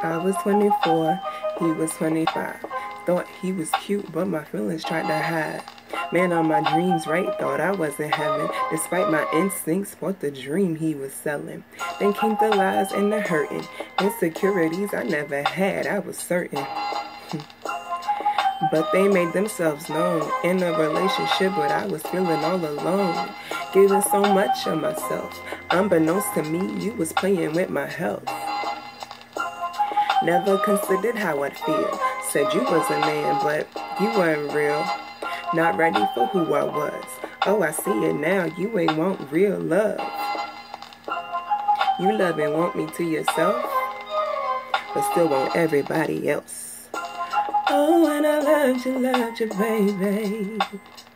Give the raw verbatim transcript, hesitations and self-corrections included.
I was twenty-four, he was twenty-five. Thought he was cute, but my feelings tried to hide. Man on my dreams, right? Thought I was in heaven, despite my instincts, bought the dream he was selling. Then came the lies and the hurting, insecurities I never had, I was certain. But they made themselves known in a relationship, but I was feeling all alone, giving so much of myself. Unbeknownst to me, you was playing with my health. Never considered how I'd feel. Said you was a man, but you weren't real. Not ready for who I was. Oh, I see it now, you ain't want real love. You love and want me to yourself, but still want everybody else. Oh, and I loved you, loved you, baby.